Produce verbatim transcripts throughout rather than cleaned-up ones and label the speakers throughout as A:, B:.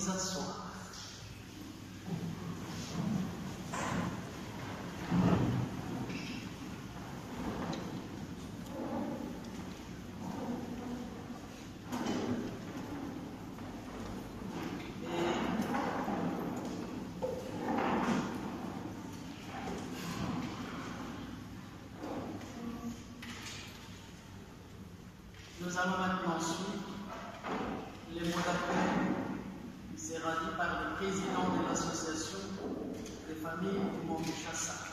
A: nous asseoir. Nous allons maintenant suivre les mots d'appel qui sera dit par le président de l'association des familles du Mont Chassa.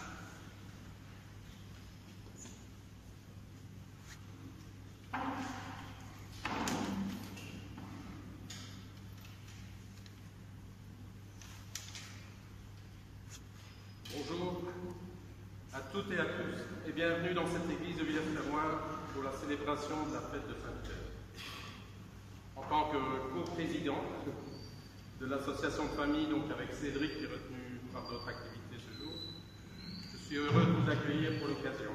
B: Bonjour à toutes et à tous et bienvenue dans cette église de Villers-Fermoin pour la célébration de la fête de Saint-Hubert. En tant que co-président de l'association de famille, donc avec Cédric qui est retenu par d'autres activités ce jour, je suis heureux de vous accueillir pour l'occasion.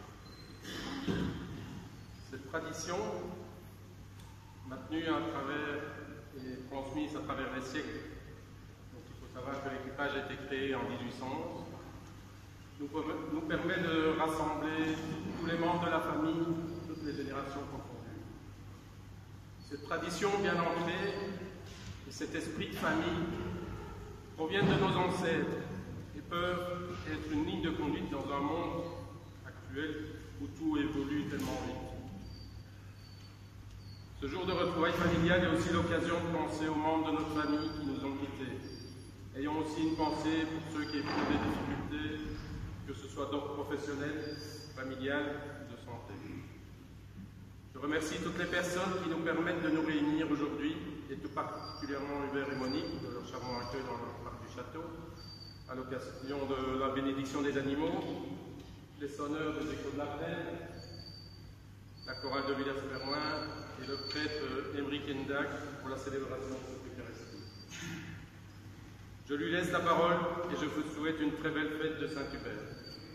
B: Cette tradition, maintenue à travers et transmise à travers les siècles, donc il faut savoir que l'équipage a été créé en mille huit cent onze, nous, nous permet de rassembler tous les membres de la famille, toutes les générations confondues. Cette tradition bien ancrée et cet esprit de famille proviennent de nos ancêtres et peuvent être une ligne de conduite dans un monde actuel où tout évolue tellement vite. Ce jour de retrouvailles familiales est aussi l'occasion de penser aux membres de notre famille qui nous ont quittés. Ayons aussi une pensée pour ceux qui éprouvent des difficultés, que ce soit d'ordre professionnel, familial ou de santé. Je remercie toutes les personnes qui nous permettent de nous réunir aujourd'hui, et tout particulièrement Hubert et Monique de leur charmant accueil dans le parc du château, à l'occasion de la bénédiction des animaux, les sonneurs des échos de la plaine, la chorale de Villers-Fermoin et le prêtre Émeric Endac pour la célébration de cette Eucharistie. Je lui laisse la parole et je vous souhaite une très belle fête de Saint-Hubert.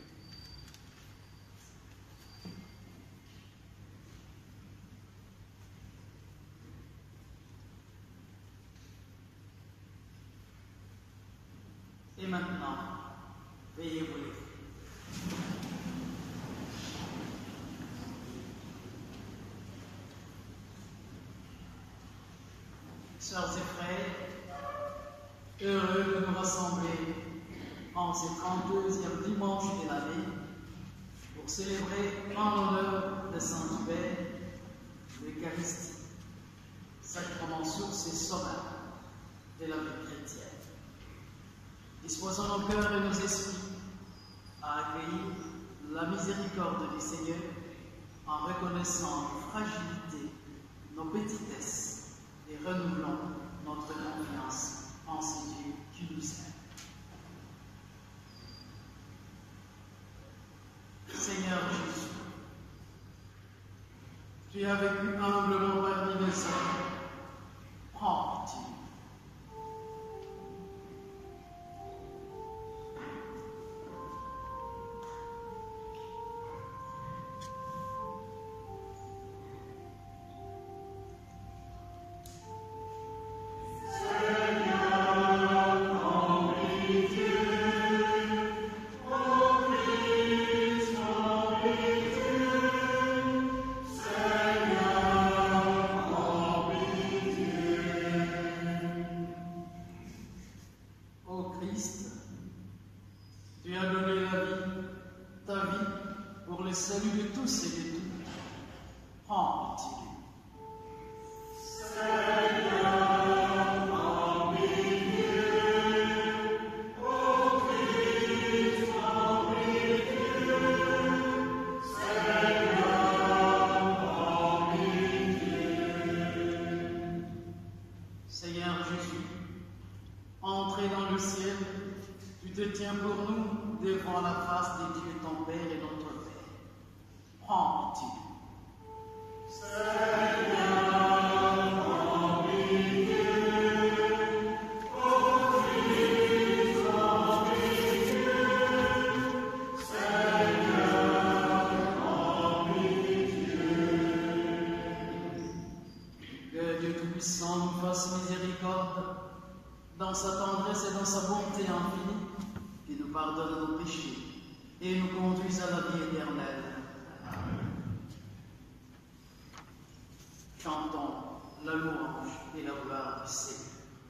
A: Et maintenant, veillez vous lever. Sœurs et frères, heureux de nous rassembler en ce trente-deuxième dimanche de l'année pour célébrer en l'honneur de Saint-Hubert l'Eucharistie, sacrement source et sauveur de la vie chrétienne. Disposons nos cœurs et nos esprits à accueillir la miséricorde du Seigneur en reconnaissant nos fragilités, nos petitesses et renouvelons notre confiance en ce Dieu qui nous aime. Seigneur Jésus, tu as vécu humblement parmi les hommes, prends pitié. dans sa tendresse et dans sa bonté infinie, qui nous pardonne nos péchés et nous conduise à la vie éternelle. Amen. Chantons la louange et la gloire du Seigneur.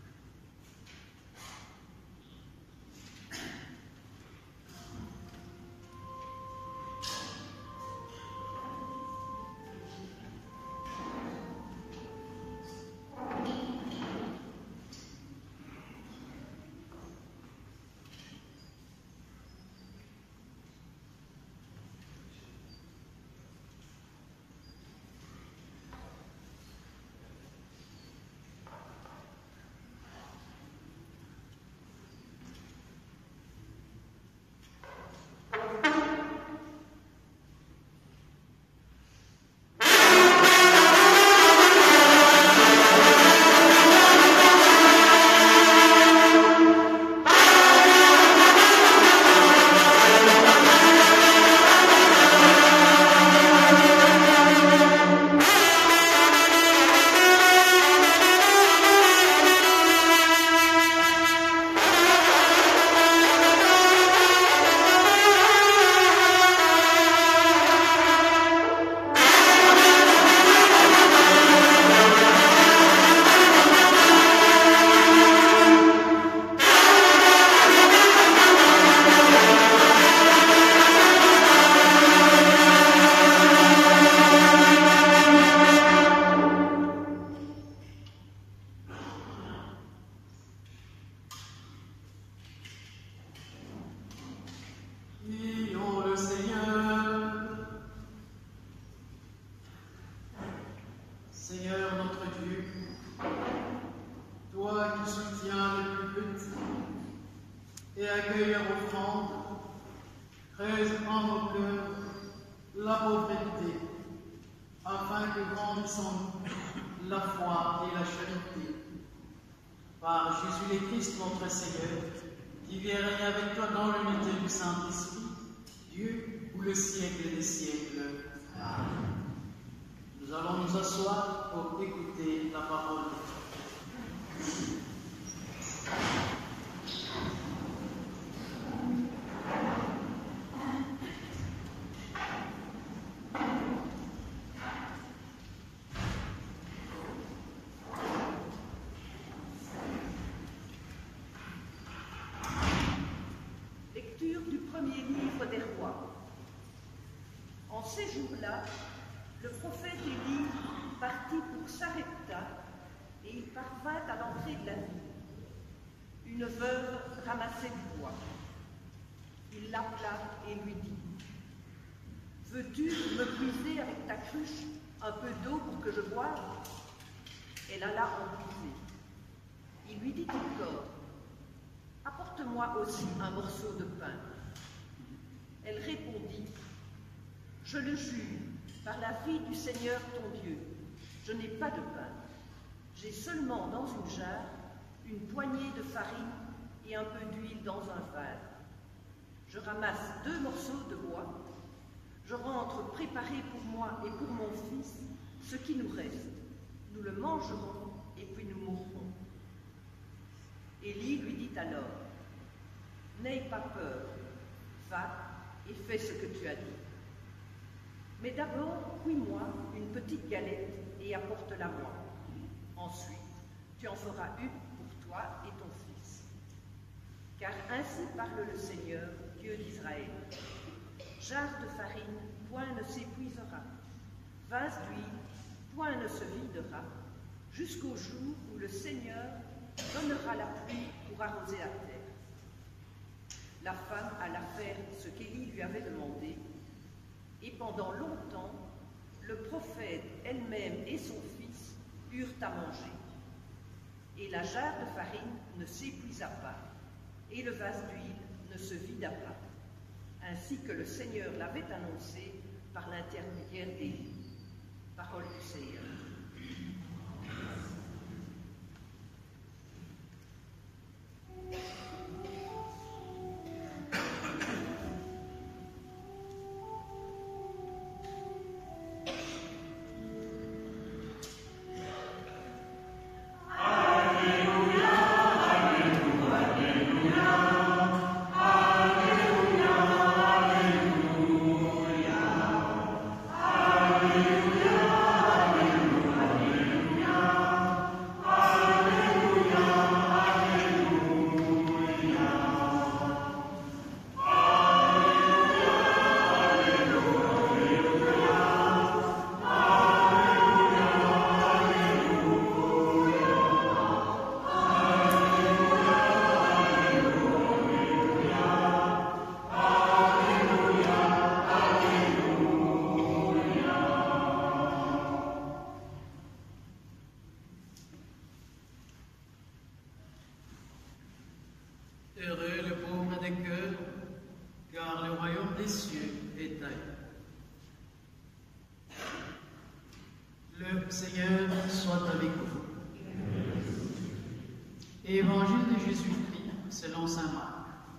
C: Une veuve ramassait du bois. Il l'appela et lui dit « Veux-tu me puiser avec ta cruche un peu d'eau pour que je boive ?» Elle alla en puiser. Il lui dit encore « Apporte-moi aussi un morceau de pain. » Elle répondit « Je le jure, par la vie du Seigneur ton Dieu, je n'ai pas de pain. J'ai seulement dans une jarre une poignée de farine et un peu d'huile dans un verre. Je ramasse deux morceaux de bois. Je rentre préparer pour moi et pour mon fils ce qui nous reste. Nous le mangerons et puis nous mourrons. » Élie lui dit alors, « N'aie pas peur, va et fais ce que tu as dit. Mais d'abord, cuis-moi une petite galette et apporte-la moi. Ensuite, tu en feras une pour toi et ton fils. Car ainsi parle le Seigneur, Dieu d'Israël. Jarre de farine, point ne s'épuisera. Vase d'huile, point ne se videra, jusqu'au jour où le Seigneur donnera la pluie pour arroser la terre. » La femme alla faire ce qu'Élie lui avait demandé, et pendant longtemps, le prophète elle-même et son fils eurent à manger. Et la jarre de farine ne s'épuisa pas, et le vase d'huile ne se vida pas, ainsi que le Seigneur l'avait annoncé par l'intermédiaire d'Élie. Parole du Seigneur.
D: Alléluia, Alléluia.
A: Heureux le pauvre des cœurs, car le royaume des cieux est à eux. Le Seigneur soit avec vous. Évangile de Jésus-Christ selon saint Marc.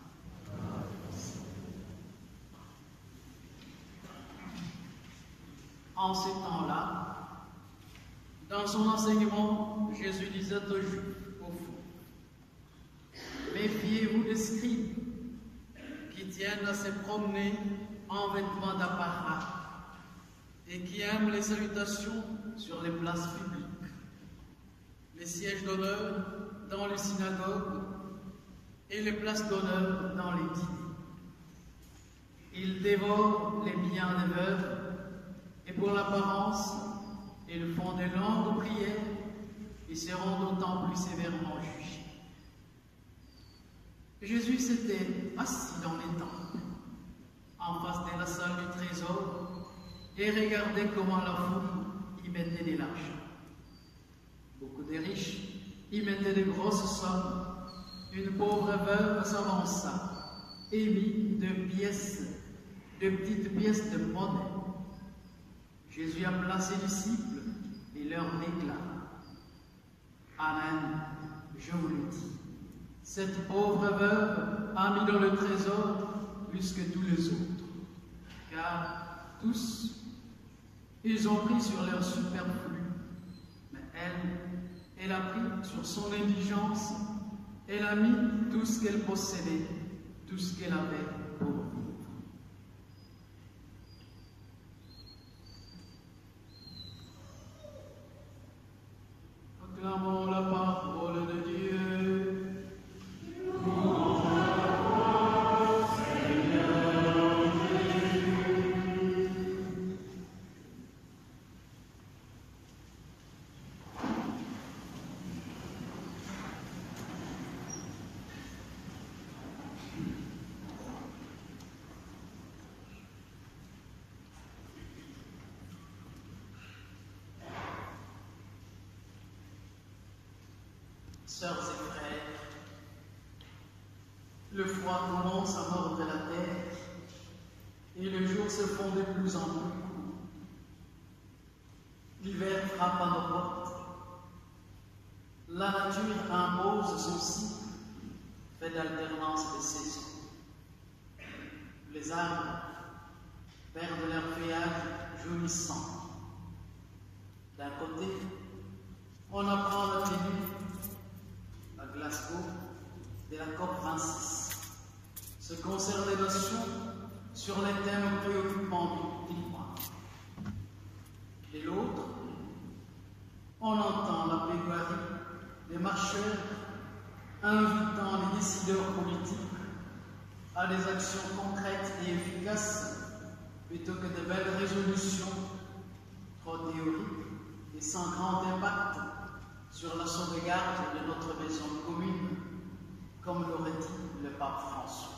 A: En ces temps-là, dans son enseignement, Jésus disait aux Juifs, au fond, méfiez-vous des scribes qui tiennent à se promener en vêtements d'apparat et qui aiment les salutations sur les places publiques, les sièges d'honneur dans les synagogues et les places d'honneur dans les dîners. Ils dévorent les biens des veuves et pour l'apparence, ils font de longues prières et seront d'autant plus sévèrement jugés. Jésus s'était assis dans les temples, en face de la salle du trésor, et regardait comment la foule y mettait de l'argent. Beaucoup de riches y mettaient de grosses sommes. Une pauvre veuve s'avança et mit deux pièces, deux petites pièces de monnaie. Jésus appela ses disciples et leur déclara: Amen, je vous le dis, cette pauvre veuve a mis dans le trésor plus que tous les autres, car tous, ils ont pris sur leur superflu, mais elle, elle a pris sur son indigence, elle a mis tout ce qu'elle possédait, tout ce qu'elle avait pour vivre. Proclamons la parole de Dieu. Sœurs et frères, le froid commence à mordre la terre et le jour se fond de plus en plus court. L'hiver frappe à nos portes. La nature impose son cycle, fait d'alternance des saisons. Les arbres perdent leur feuillage jaunissant. D'un côté, on apprend la tenue à Glasgow de la COP vingt-six, se concerne les nations sur les thèmes préoccupants du climat. De l'autre, on entend la plaidoirie des marcheurs invitant les décideurs politiques à des actions concrètes et efficaces plutôt que de belles résolutions trop théoriques et sans grand impact sur la sauvegarde de notre maison commune, comme l'aurait dit le pape François.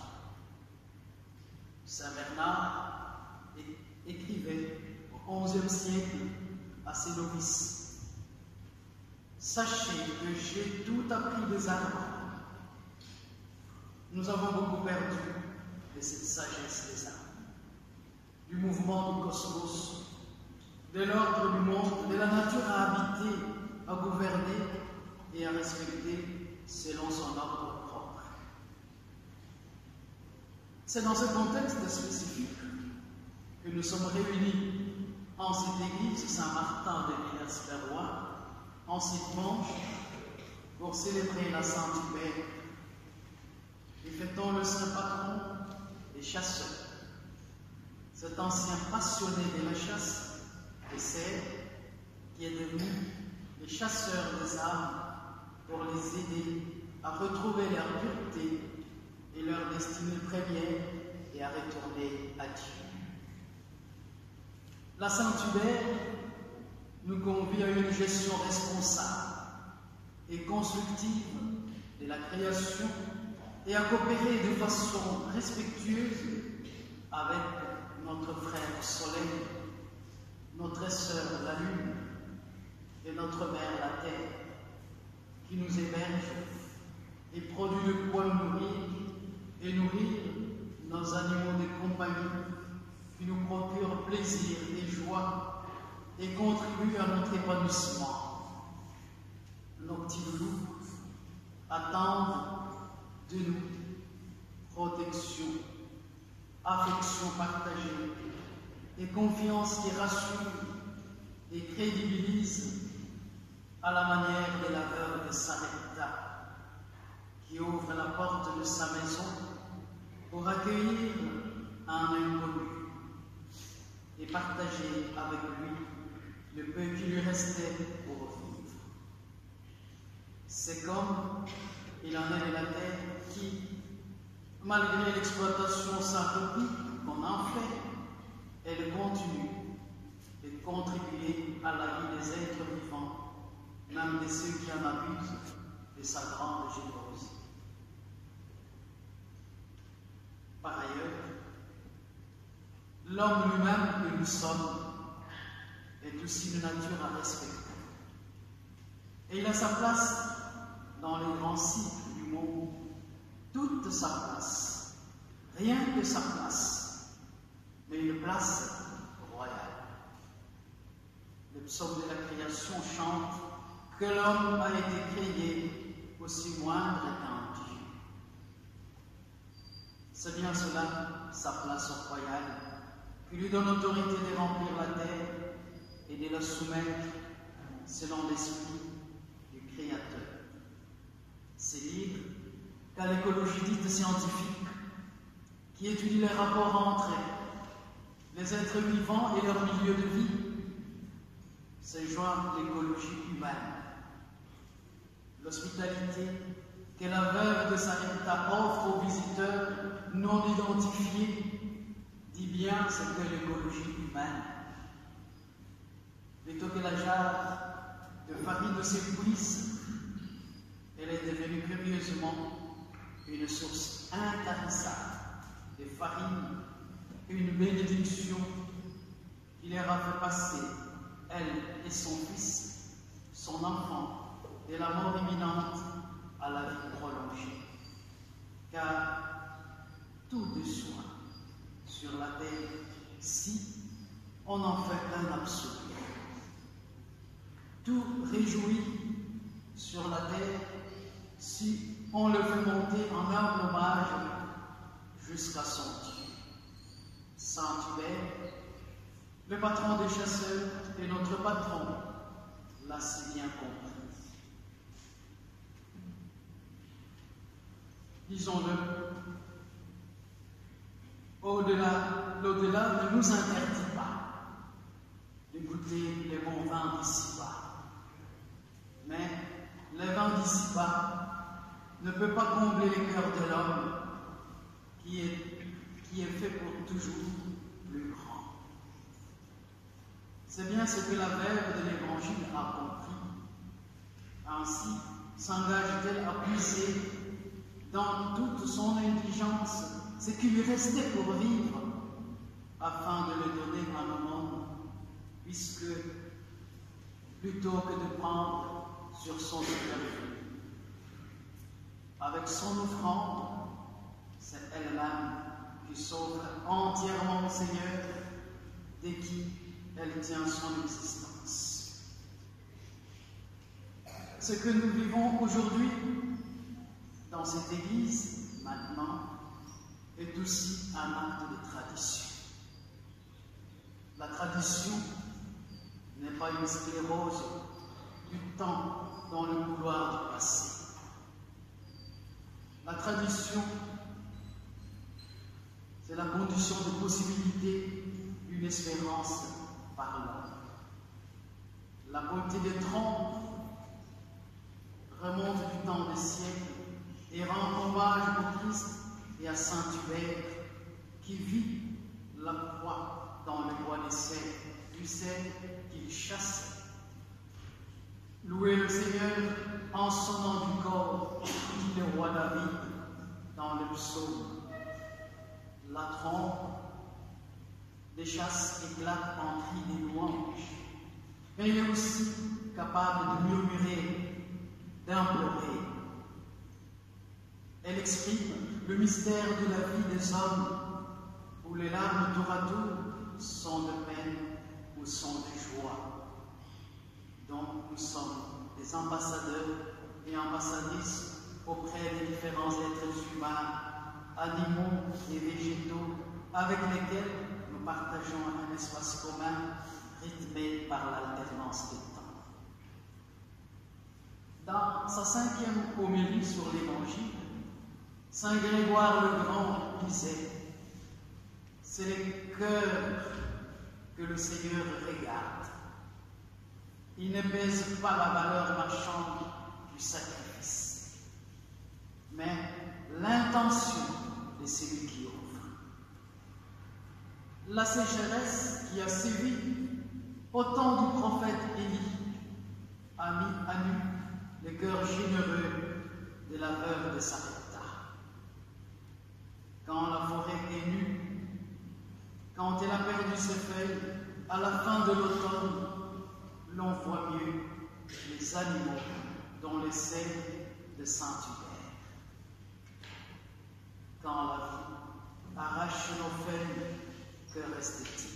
A: Saint Bernard écrivait au onzième siècle à ses novices: Sachez que j'ai tout appris des arbres. Nous avons beaucoup perdu de cette sagesse des arbres, du mouvement du cosmos, de l'ordre du monde, de la nature à habiter, à gouverner et à respecter selon son ordre propre. C'est dans ce contexte spécifique que nous sommes réunis en cette église Saint-Martin de Villers-Berrois, en ce dimanche, pour célébrer la Sainte Hubert et fêtons le saint patron des chasseurs. Cet ancien passionné de la chasse et serre qui est devenu les chasseurs des âmes pour les aider à retrouver leur pureté et leur destinée première et à retourner à Dieu. La Sainte Hubert nous convie à une gestion responsable et constructive de la création et à coopérer de façon respectueuse avec notre frère Soleil, notre sœur la Lune et notre mère la Terre, qui nous héberge et produit de quoi nous nourrir et nourrir nos animaux de compagnie qui nous procurent plaisir et joie et contribuent à notre épanouissement. Nos petits loups attendent de nous protection, affection partagée et confiance qui rassure et crédibilise à la manière des laveurs de Sarepta, qui ouvre la porte de sa maison pour accueillir un inconnu et partager avec lui le peu qui lui restait pour vivre. C'est comme il en est de la terre qui, malgré l'exploitation synthétique qu'on en fait, elle continue de contribuer à la vie des êtres vivants, même de ceux qui en abusent de sa grande générosité. Par ailleurs, l'homme lui-même que nous sommes est aussi une nature à respecter. Et il a sa place dans les grands cycles du monde, toute sa place, rien que sa place, mais une place royale. Le psaume de la création chante que l'homme a été créé aussi moindre qu'un Dieu. C'est bien cela, sa place royale, qui lui donne autorité de remplir la terre et de la soumettre selon l'esprit du Créateur. C'est dire qu'à l'écologie dite scientifique, qui étudie les rapports entre les êtres vivants et leur milieu de vie, c'est joint l'écologie humaine. L'hospitalité que la veuve de Sarepta offre aux visiteurs non identifiés dit bien ce que l'écologie humaine. Plutôt que la jarre de farine s'épuise, elle est devenue curieusement une source intarissable de farine, une bénédiction qui leur a fait passer, elle et son fils, son enfant, de la mort imminente à la vie prolongée. Car tout de soi sur la terre, si on en fait un absolu. Tout réjouit sur la terre si on le fait monter en humble hommage jusqu'à son Dieu. Saint Hubert, le patron des chasseurs et notre patron, l'a si bien compris. Disons-le, au-delà, l'au-delà ne nous interdit pas de goûter les bons vins d'ici-bas. Mais le vin d'ici-bas ne peut pas combler les cœurs de l'homme qui est, qui est fait pour toujours plus grand. C'est bien ce que la veuve de l'Évangile a compris. Ainsi s'engage-t-elle à puiser dans toute son indigence ce qui lui restait pour vivre, afin de le donner à un monde, puisque plutôt que de prendre sur son superflu, avec son offrande, c'est elle-même qui sauve entièrement le Seigneur, de qui elle tient son existence. Ce que nous vivons aujourd'hui dans cette Église, maintenant, est aussi un acte de tradition. La tradition n'est pas une sclérose du temps dans le couloir du passé. La tradition, c'est la condition de possibilité d'une espérance par l'homme. La beauté des trompes remonte du temps des siècles et rend hommage au Christ et à Saint Hubert qui vit la croix dans le bois des cèdres, du cèdre qu'il chassait. Louez le Seigneur en sonnant du corps, dit le roi David dans le psaume. La trompe des chasses éclate en cris des louanges, mais il est aussi capable de murmurer, d'implorer. Elle exprime le mystère de la vie des hommes, où les larmes tour à tour sont de peine ou sont de joie. Donc nous sommes des ambassadeurs et ambassadrices auprès des différents êtres humains, animaux et végétaux, avec lesquels nous partageons un espace commun rythmé par l'alternance des temps. Dans sa cinquième homélie sur l'Évangile, Saint Grégoire le Grand disait « C'est les cœurs que le Seigneur regarde. Il ne pèse pas la valeur marchande du sacrifice, mais l'intention de celui qui offre. » La sécheresse qui a sévi au temps du prophète Élie a mis à nu le cœur généreux de la veuve de Sarepta. Quand la forêt est nue, quand elle a perdu ses feuilles, à la fin de l'automne, l'on voit mieux les animaux dont les selles de Saint-Hubert. Quand la vie arrache nos feuilles, que reste-t-il?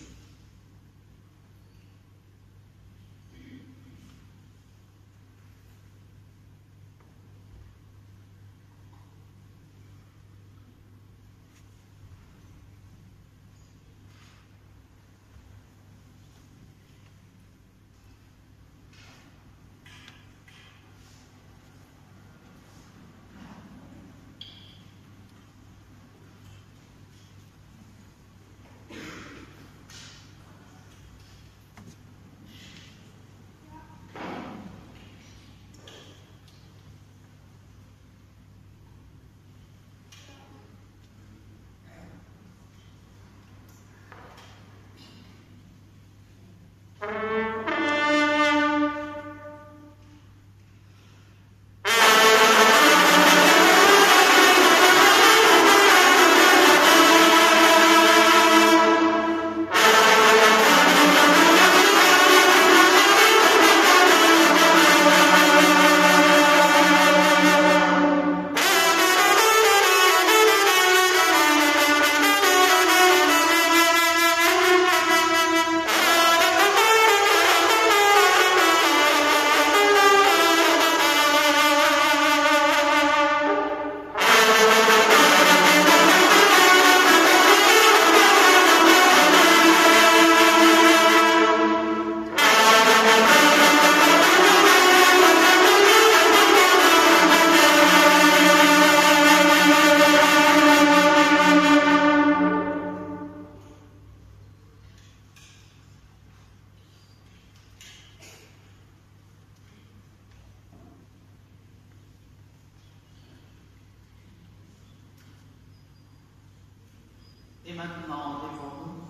A: Et maintenant, lèvons-nous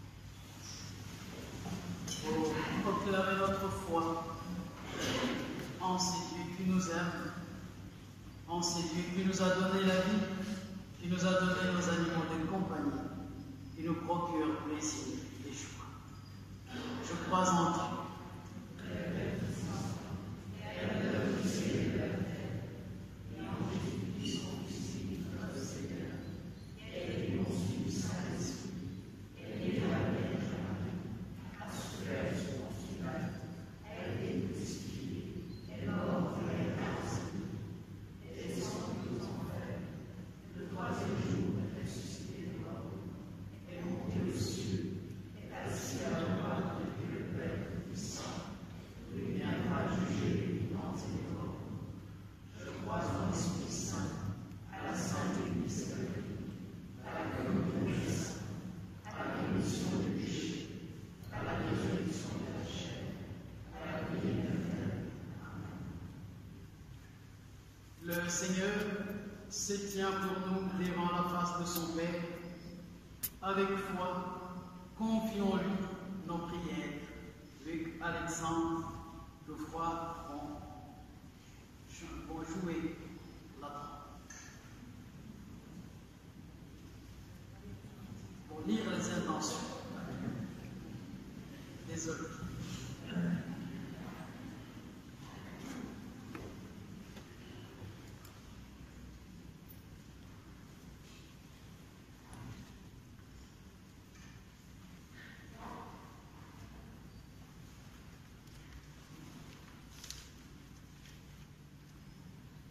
A: pour proclamer notre foi en ces Dieu qui nous aime, en ces Dieu qui nous a donné la vie, qui nous a donné nos animaux de compagnie, qui nous procure plaisir et joie. Je crois en Dieu. Le Seigneur se tient pour nous devant la face de son Père. Avec foi, confions-lui nos prières. Luc, Alexandre, Geoffroy vont, vont jouer là-dedans. Pour lire les intentions. Désolé.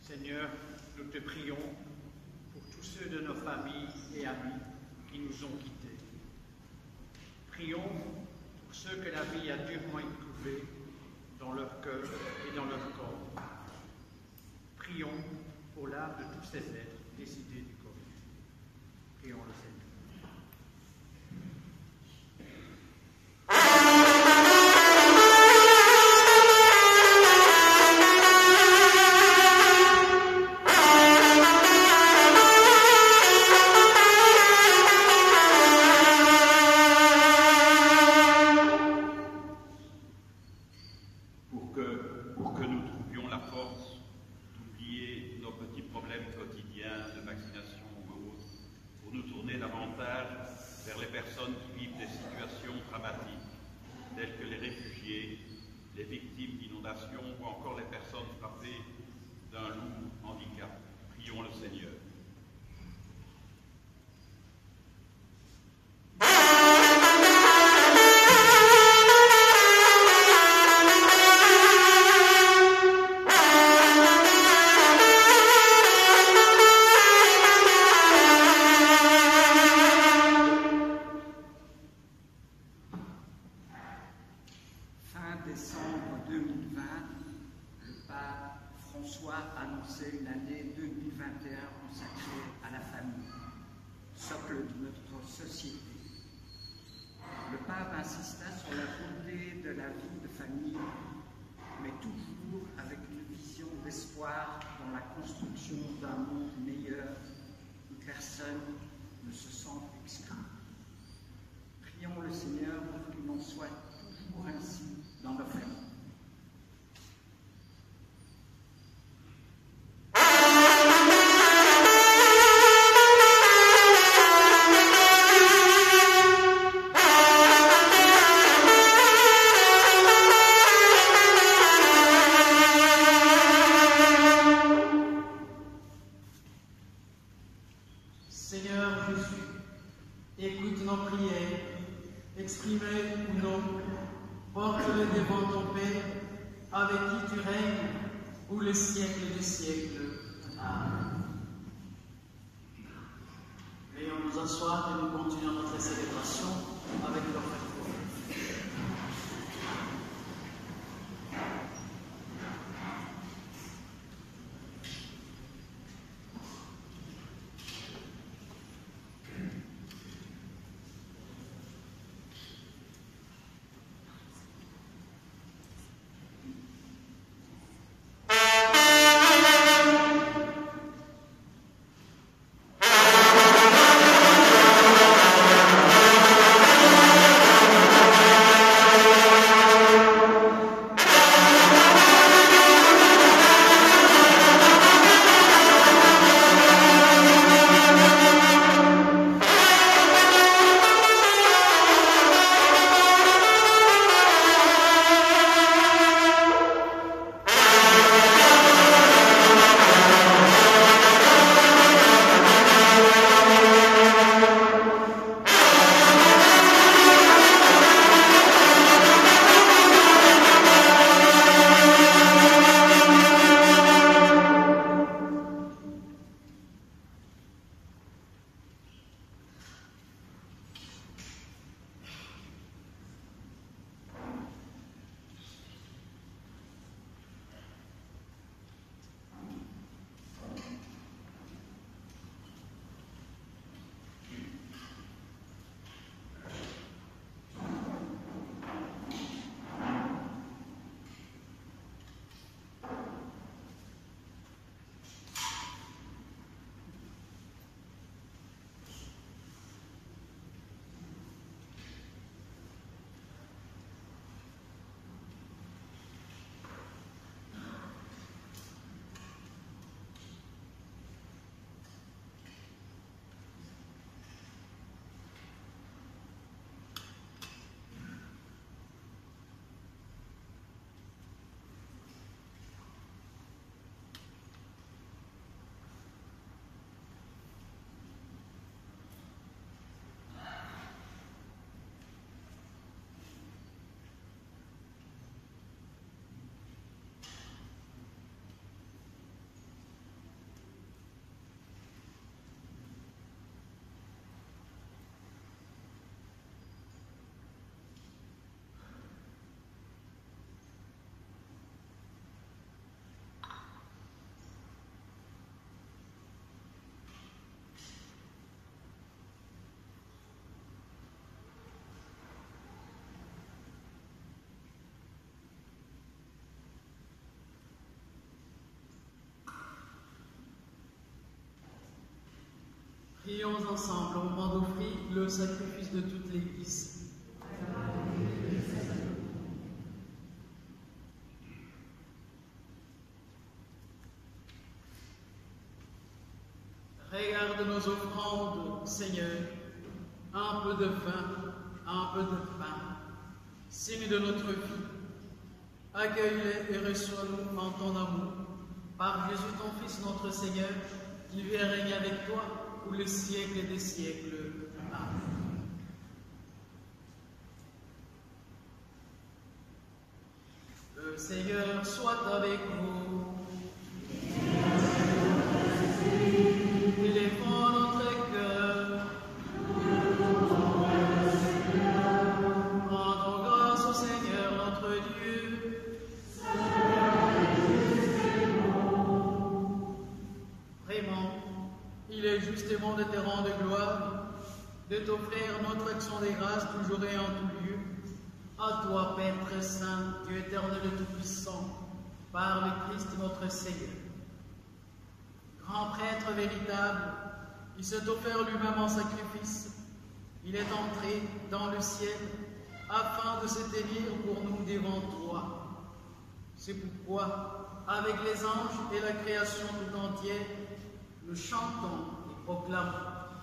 D: Seigneur, nous te prions pour tous ceux de nos familles et amis qui nous ont quittés. Prions pour ceux que la vie a durement éprouvés dans leur cœur et dans leur corps. Prions pour l'âme de tous ces êtres décédés du Covid. Prions le Seigneur.
E: Thank you.
A: Prions ensemble au moment d'offrir le sacrifice de toute l'Église. Regarde nos offrandes, Seigneur, un peu de vin, un peu de pain, signe de notre vie. Accueille-les et reçois-nous en ton amour, par Jésus ton Fils, notre Seigneur, qui vit et règne avec toi pour les siècles des siècles. Amen. Le Seigneur soit avec vous. Élevons notre cœur. Rendons grâce au Seigneur notre Dieu. Vraiment, il est justement de te rendre gloire, de t'offrir notre action des grâces toujours et en tout lieu. À toi, Père très saint, Dieu éternel et tout-puissant, par le Christ notre Seigneur. Grand prêtre véritable, il s'est offert lui-même en sacrifice. Il est entré dans le ciel afin de se tenir pour nous devant toi. C'est pourquoi, avec les anges et la création tout entière, nous chantons et proclamons.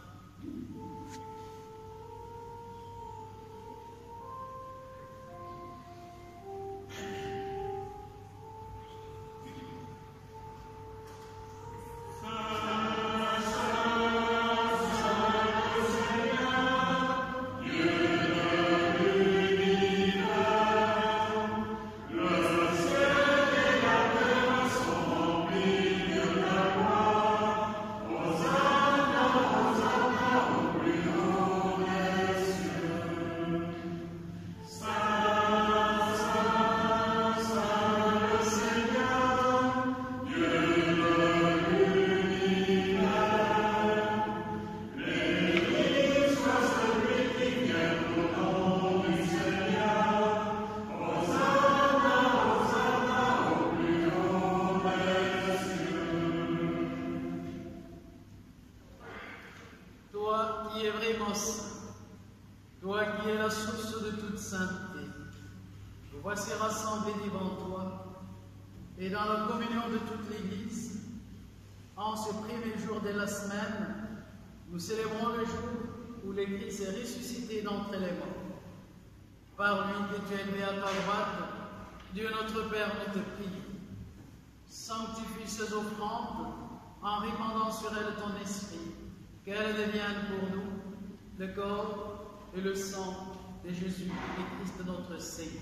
A: Et dans la communion de toute l'Église, en ce premier jour de la semaine, nous célébrons le jour où l'Église est ressuscitée d'entre les morts. Par lui que tu es élevé à ta droite, Dieu notre Père, nous te prie. Sanctifie ces offrandes en répandant sur elles ton esprit, qu'elles deviennent pour nous le corps et le sang de Jésus et Christ notre Seigneur.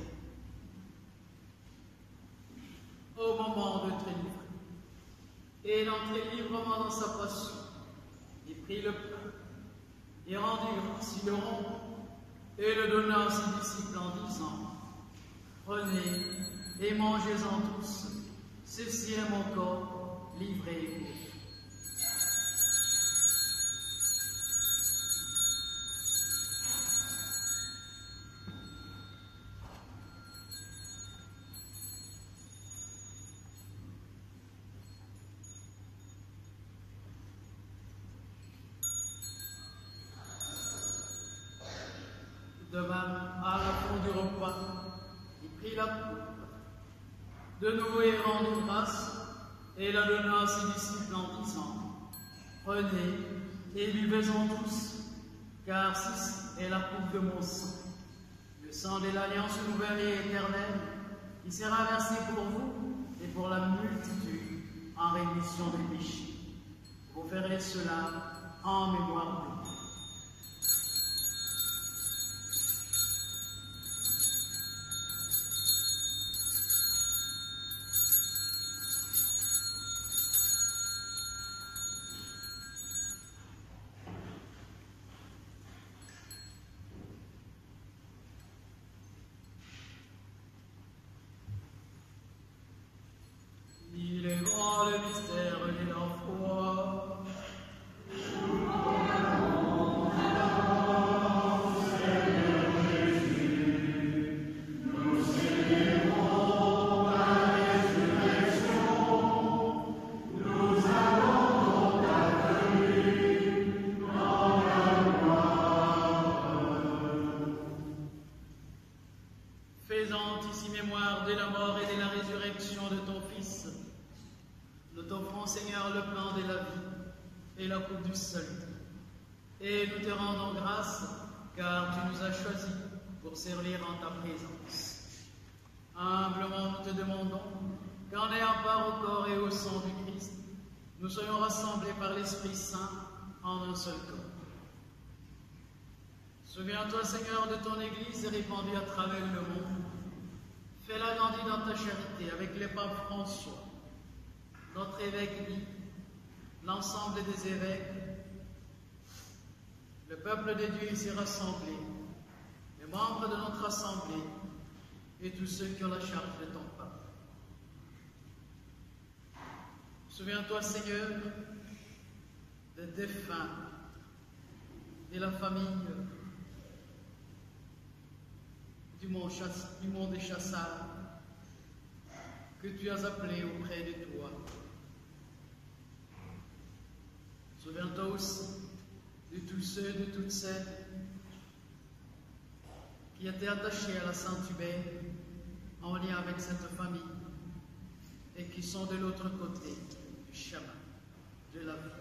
A: Au moment de te livrer, et d'entrer librement dans sa passion, il prit le pain, et rendit grâce, il le rompit, et le donna à ses disciples en disant, prenez et mangez-en tous, ceci est mon corps livré pour vous. De même, à la fin du repas, il prit la coupe. De nouveau, il rendit grâce et la donna à ses disciples en disant, prenez et buvez-en tous, car ceci est la coupe de mon sang, le sang de l'alliance nouvelle et éternelle, qui sera versé pour vous et pour la multitude en rémission des péchés. Vous ferez cela en mémoire de vous. Il est grand le mystère de la foi. mon Seigneur, le plan de la vie et la coupe du salut. Et nous te rendons grâce, car tu nous as choisis pour servir en ta présence. Humblement, nous te demandons qu'en ayant part au corps et au sang du Christ, nous soyons rassemblés par l'Esprit Saint en un seul corps. Souviens-toi, Seigneur, de ton Église répandue à travers le monde. Fais-la grandir dans ta charité avec le pape François, notre évêque Guy, l'ensemble des évêques. Le peuple de Dieu ici rassemblé, les membres de notre assemblée et tous ceux qui ont la charge de ton peuple. Souviens-toi, Seigneur, des défunts, de la famille du monde, chasse, du monde des chassards que tu as appelés auprès de toi. Souviens-toi aussi de tous ceux, de toutes celles qui étaient attachés à la Saint-Hubert en lien avec cette famille et qui sont de l'autre côté du chemin de la vie.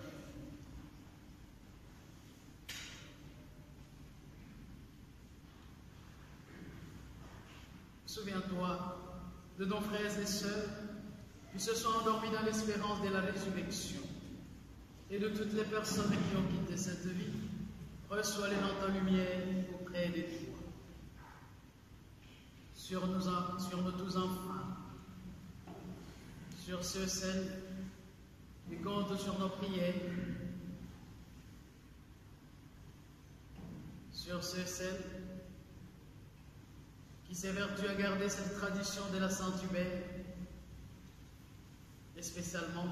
A: Souviens-toi de nos frères et sœurs qui se sont endormis dans l'espérance de la résurrection et de toutes les personnes qui ont quitté cette vie. Reçois-les dans ta lumière auprès de toi. Sur nous, sur nous tous enfants, sur ceux, celles qui comptent sur nos prières, sur ceux, celles qui s'évertuent à garder cette tradition de la Saint-Hubert, et spécialement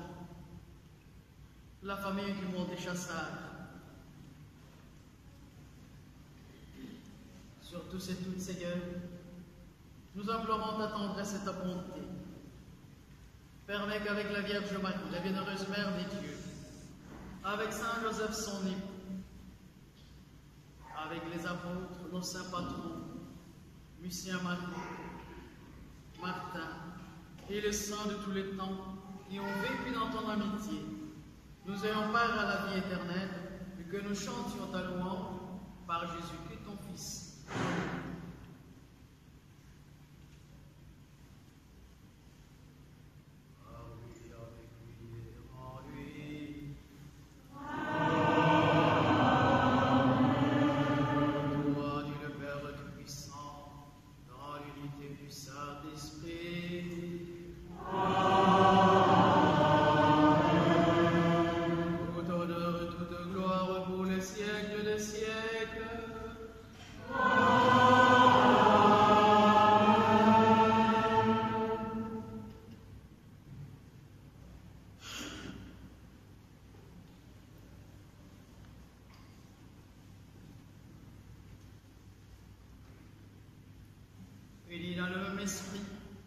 A: la famille du monde des chassards. Sur tous et toutes, Seigneur, nous implorons ta tendresse et ta bonté. Permets qu'avec la Vierge Marie, la bienheureuse Mère des dieux, avec Saint Joseph son époux, avec les apôtres, nos saints patrons, Lucien Marie, Martin et les saints de tous les temps qui ont vécu dans ton amitié, nous ayons part à la vie éternelle et que nous chantions ta louange par Jésus-Christ, ton Fils. Unis dans le même esprit,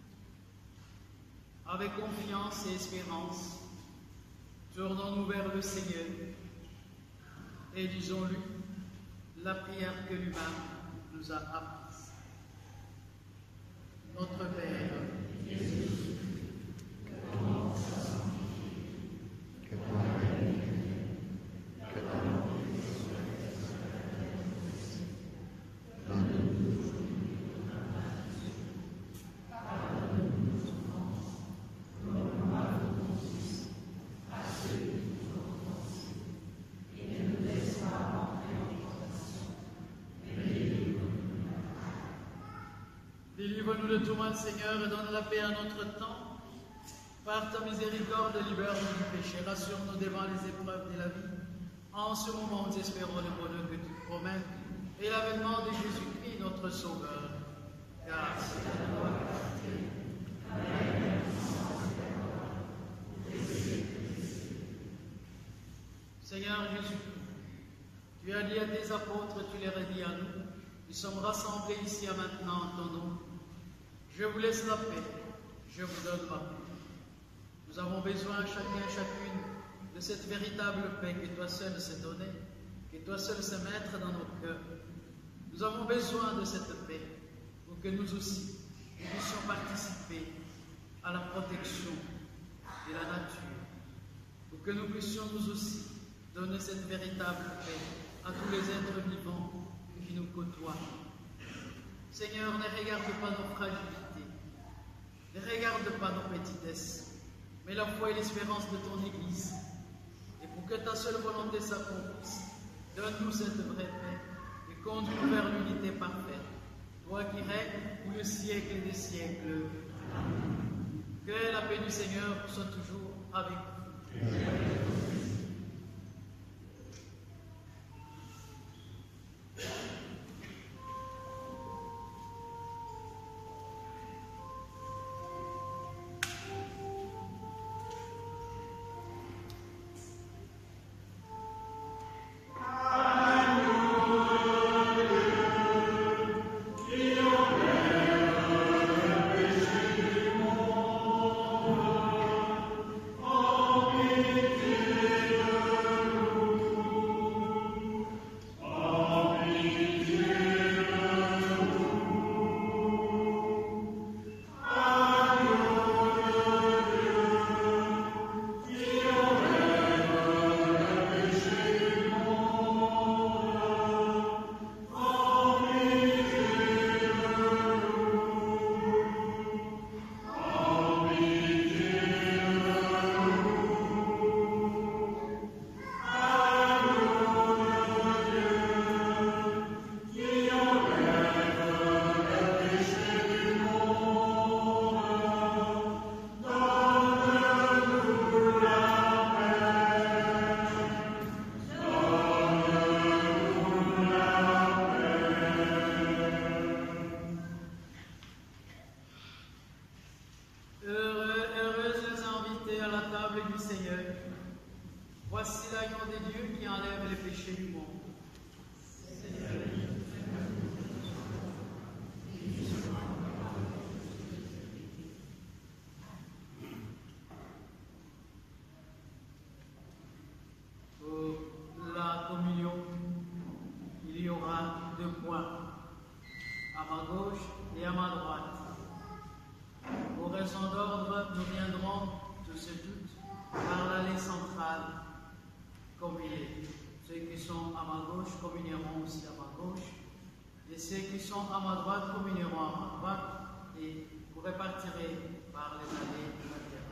A: avec confiance et espérance, tournons-nous vers le Seigneur et disons-lui la prière que lui-même nous a apprise. Notre Père, Jésus, que ton nom soit sanctifié, que ton règne vienne, que ta volonté soit faite sur la terre comme au ciel. Donne-nous aujourd'hui notre pain quotidien. Pardonne-nous nos offenses, comme nous pardonnons aussi à ceux qui nous ont offensés. Et ne nous laisse pas entrer en tentation, mais délivre-nous du mal. Délivre-nous de tout mal, Seigneur, et donne la paix à notre temps. Par ta miséricorde, libère-nous du péché, rassure-nous devant les épreuves de la vie. En ce moment, nous espérons le bonheur que tu promets et l'avènement de Jésus-Christ, notre Sauveur. Car c'est la loi de la paix, la puissance et la gloire, pour les siècles des siècles. Seigneur Jésus-Christ, tu as dit à tes apôtres, tu les as dit à nous, nous sommes rassemblés ici à maintenant en ton nom. Je vous laisse la paix, je vous donne ma paix. Nous avons besoin, chacun, chacune, de cette véritable paix que toi seul sais donner, que toi seul sais mettre dans nos cœurs. Nous avons besoin de cette paix pour que nous aussi nous puissions participer à la protection de la nature que nous puissions nous aussi donner cette véritable paix à tous les êtres vivants qui nous côtoient. Seigneur, ne regarde pas nos fragilités, ne regarde pas nos petitesses, mais la foi et l'espérance de ton Église. Et pour que ta seule volonté s'accomplisse, donne-nous cette vraie paix et conduis-nous vers l'unité parfaite. Toi qui règnes pour le siècle des siècles. Que la paix du Seigneur soit toujours avec vous. Et ceux qui sont à ma droite communieront à ma droite, et vous répartirez par les allées de la terre.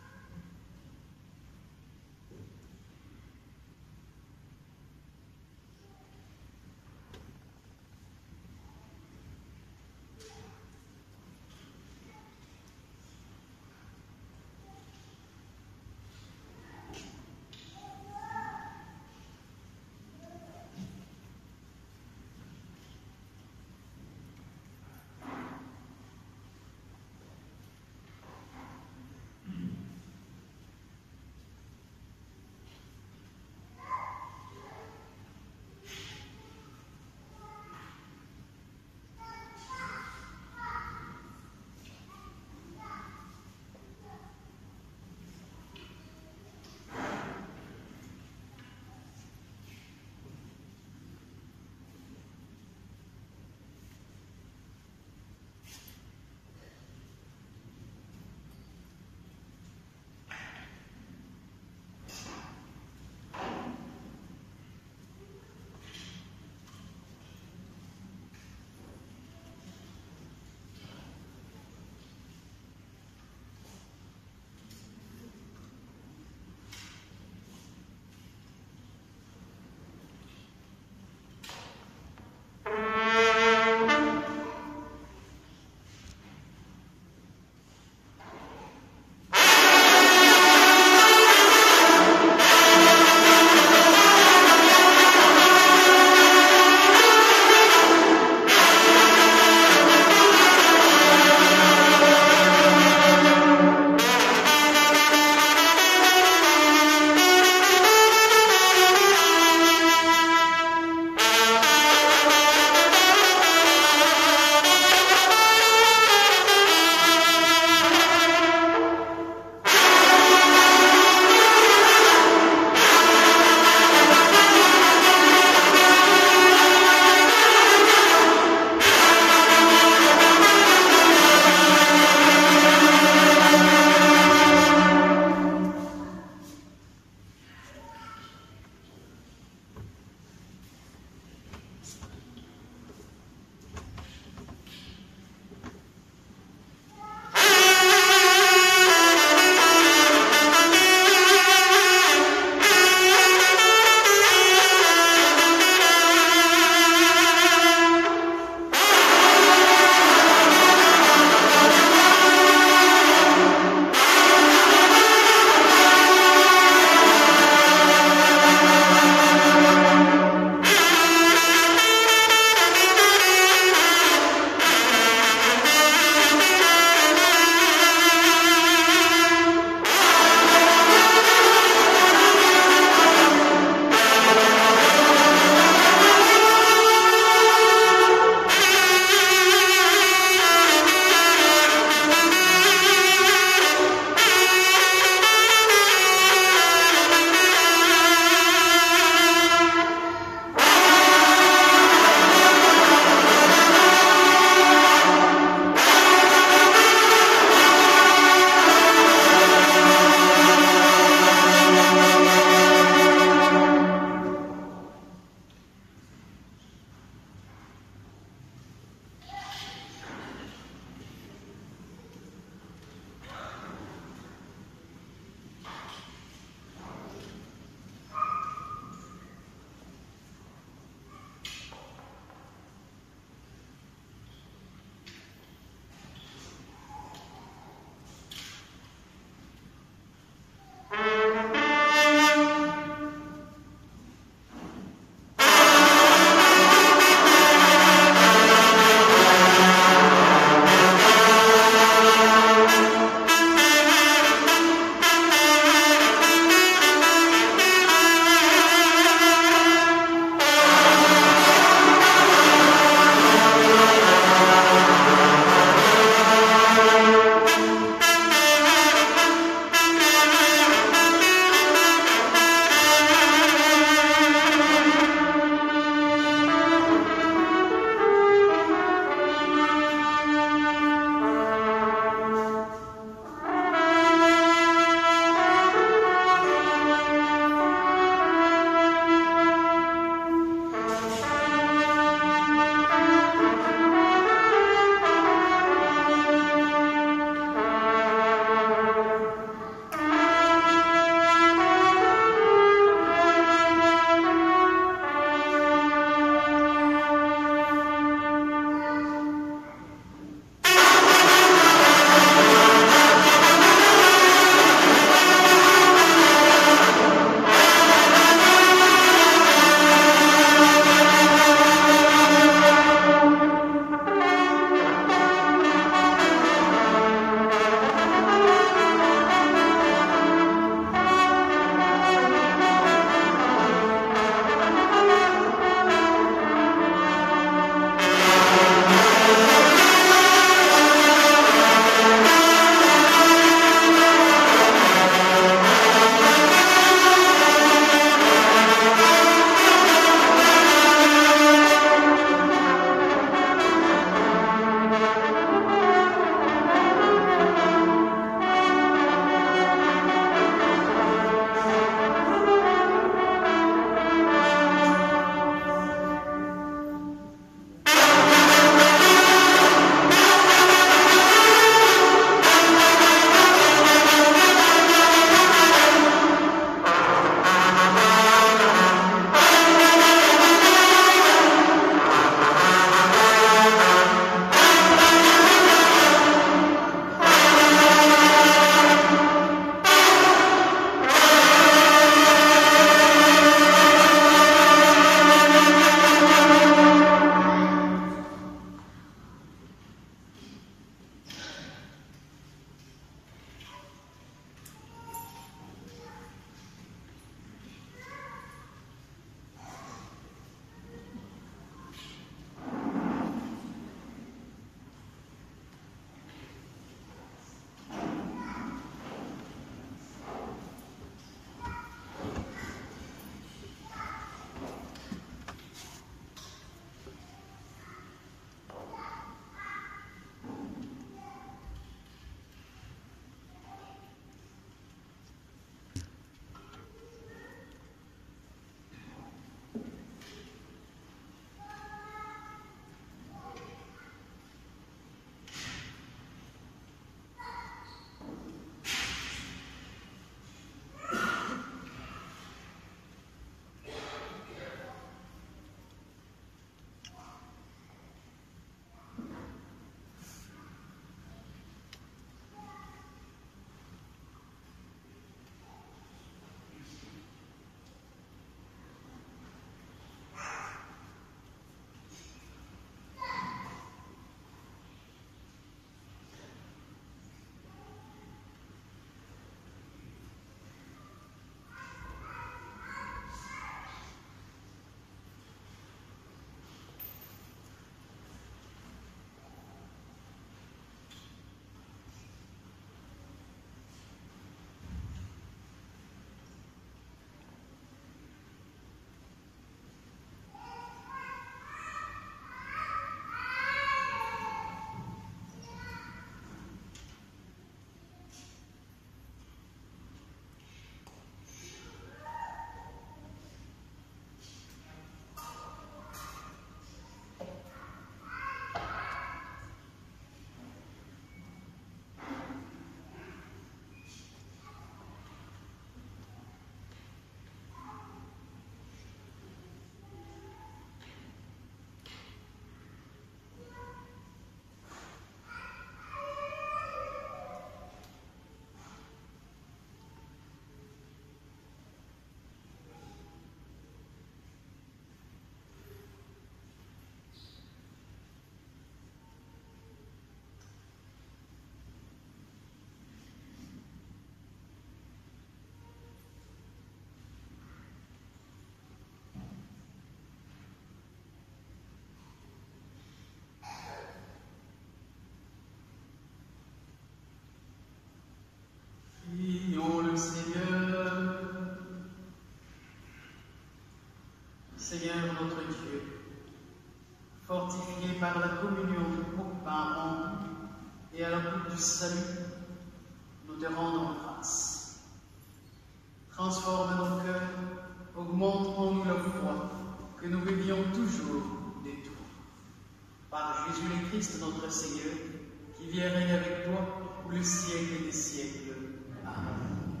A: Seigneur notre Dieu, fortifiés par la communion du pain rendu et à la coupe du salut, nous te rendons grâce. Transforme nos cœurs, augmente en nous la foi, que nous vivions toujours des tours. Par Jésus le Christ notre Seigneur, qui vient régner avec toi pour le siècle des siècles. Amen.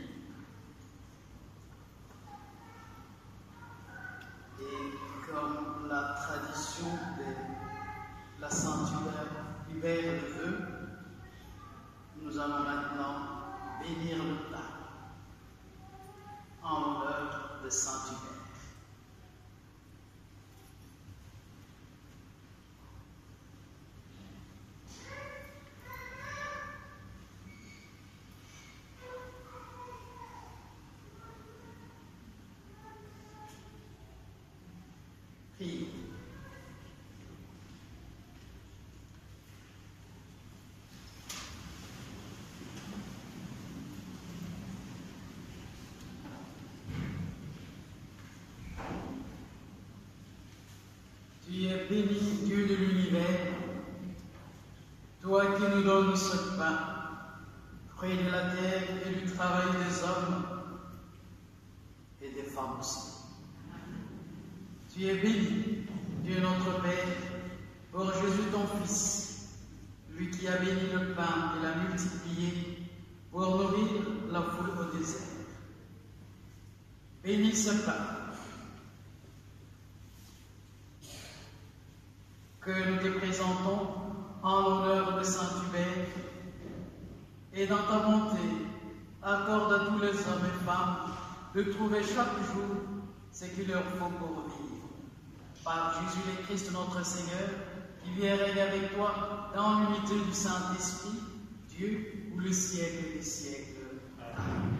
A: Et comme la tradition de la Saint-Hubert le veut, nous allons maintenant bénir le pain en l'honneur de Saint-Hubert. Priez. Tu es béni, Dieu de l'univers, toi qui nous donnes ce pain, fruit de la terre et du travail des hommes et des femmes aussi. Tu es béni, Dieu notre Père, pour Jésus ton Fils, lui qui a béni le pain et l'a multiplié pour nourrir la foule au désert. Bénis ce pain, que nous te présentons en l'honneur de Saint-Hubert, et dans ta bonté, accorde à tous les hommes et femmes de trouver chaque jour ce qu'il leur faut pour vivre. Par Jésus le Christ notre Seigneur, qui vient régner avec toi dans l'unité du Saint-Esprit, Dieu, pour le siècle des siècles. Amen.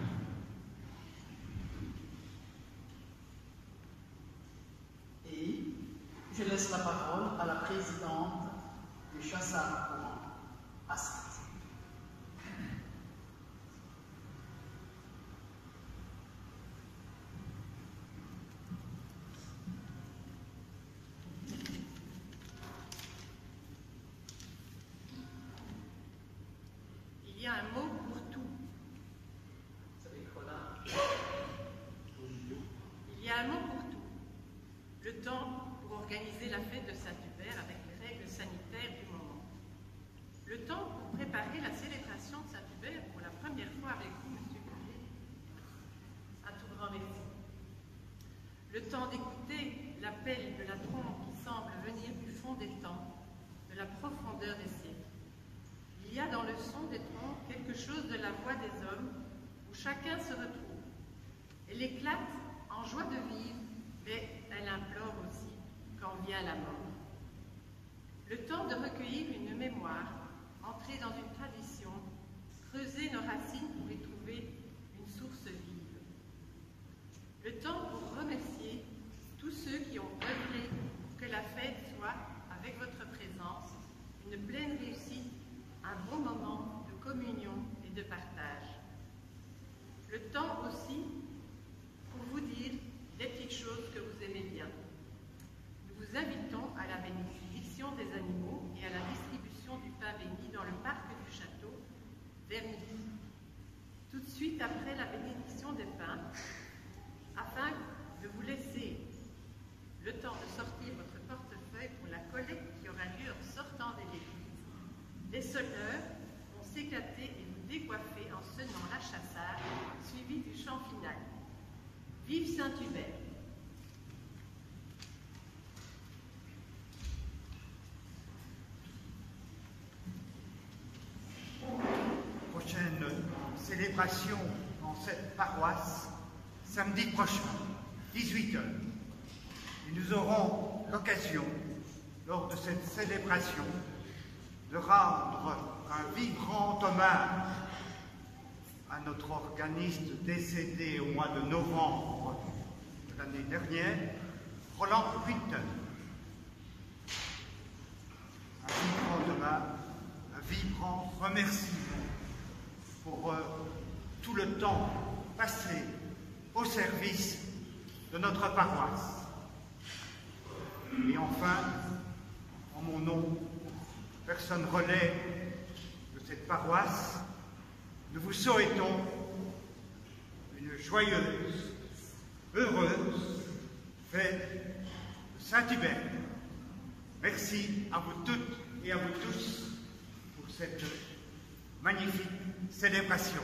A: Et je laisse la parole à la présidente du Chassard Courant, Astrid.
C: Il y a un mot pour tout. Il y a un mot pour tout. Le temps pour organiser la fête de Saint-Hubert avec les règles sanitaires du moment. Le temps pour préparer la célébration de Saint-Hubert pour la première fois avec vous, Monsieur Curé. Un tout grand merci. Le temps d'écouter l'appel de la trompe qui semble venir du fond des temps, de la profondeur des siècles. Il y a dans le son des trompes quelque chose de la voix des hommes où chacun se retrouve. Elle éclate en joie de vivre, mais elle implore aussi quand vient la mort. Le temps de recueillir une mémoire, entrer dans une tradition, creuser nos racines pour y trouver une source vive. Le temps pour remercier tous ceux qui ont œuvré pour que la fête soit, avec votre présence, une pleine réussite, un bon moment de communion et de partage. Le temps aussi pour vous dire des petites choses que vous aimez bien. Nous vous invitons à la bénédiction des animaux et à la distribution du pain béni dans le parc du château vers midi. Tout de suite après la bénédiction des pains, afin de vous laisser le temps de sortir votre portefeuille pour la collecte qui aura lieu en sortant de l'église. Les sonneurs vont s'éclater et vous décoiffer en sonnant la chassard, suivi du chant final. Vive Saint-Hubert!
D: Prochaine célébration dans cette paroisse, samedi prochain, dix-huit heures. Et nous aurons l'occasion, lors de cette célébration, de rendre un vibrant hommage à notre organiste décédé au mois de novembre de l'année dernière, Roland Huitten. Un vibrant hommage, un vibrant remerciement pour euh, tout le temps passé au service de notre paroisse.
E: Et enfin, en mon nom, personne relais de cette paroisse, nous vous souhaitons une joyeuse, heureuse fête de Saint-Hubert. Merci à vous toutes et à vous tous pour cette magnifique célébration.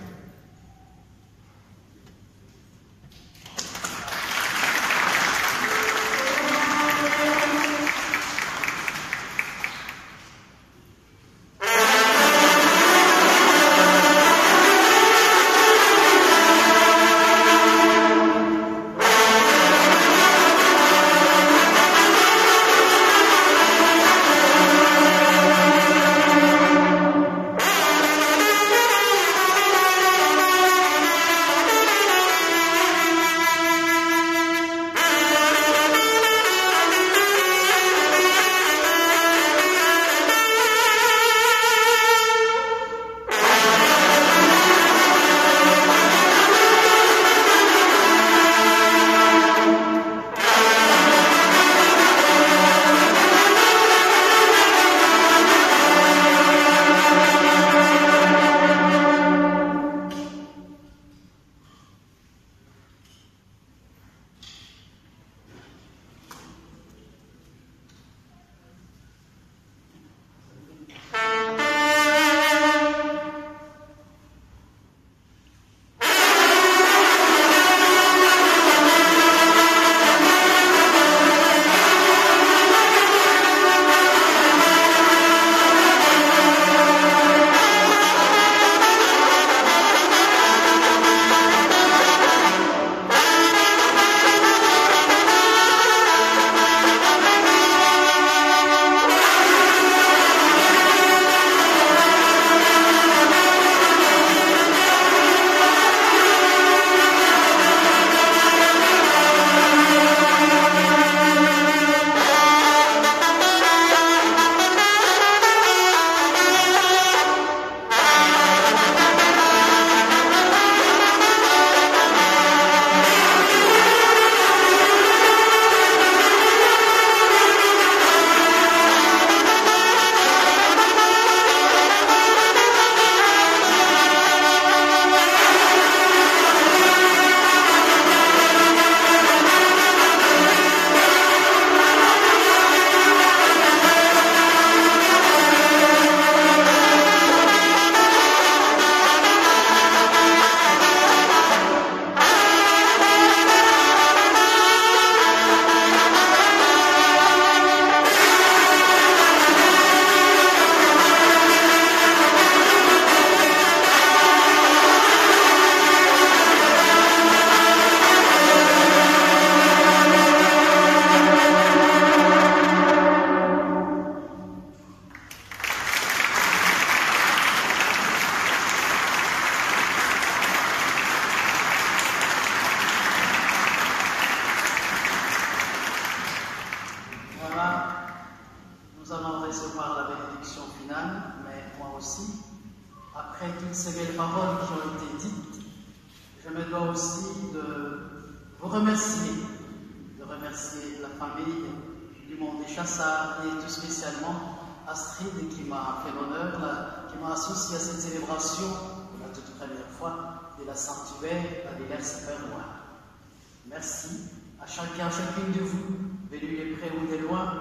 A: Merci à chacun, à chacune de vous, venus des près ou des loin,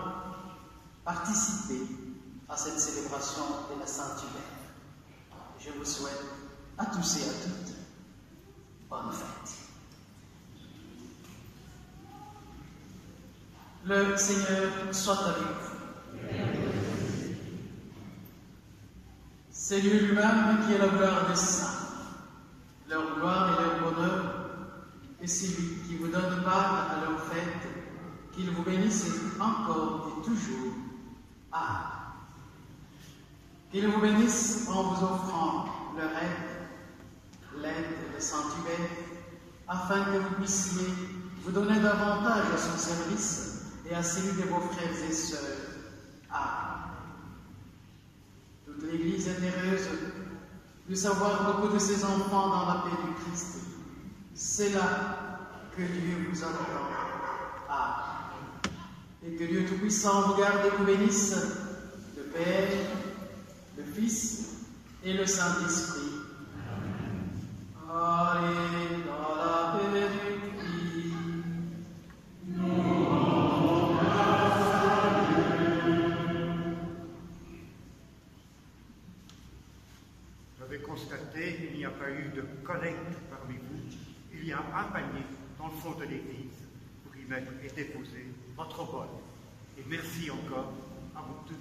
A: participer à cette célébration de la Saint-Hubert. Je vous souhaite à tous et à toutes bonne fête. Le Seigneur soit avec vous. C'est lui lui-même qui est la gloire des saints, leur gloire et leur bonheur. Et c'est lui qui vous donne part à leur fête, qu'il vous bénisse encore et toujours. Amen. Qu'il vous bénisse en vous offrant leur aide, l'aide de Saint-Hubert, afin que vous puissiez vous donner davantage à son service et à celui de vos frères et sœurs. Amen. Toute l'Église est heureuse de savoir beaucoup de ses enfants dans la paix du Christ. C'est là que Dieu vous attend. Amen. et que Dieu Tout-Puissant vous garde et vous bénisse, le Père, le Fils et le Saint-Esprit. Allez dans la paix du Christ.
E: J'avais constaté qu'il n'y a pas eu de collecte parmi vous. Il y a un panier dans le fond de l'église pour y mettre et déposer votre bol. Et merci encore à vous tous,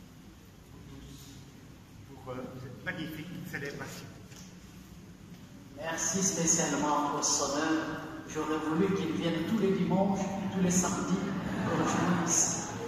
E: pour euh, cette magnifique célébration.
A: Merci spécialement au sonneur. J'aurais voulu qu'il vienne tous les dimanches, tous les samedis, pour jouer ici.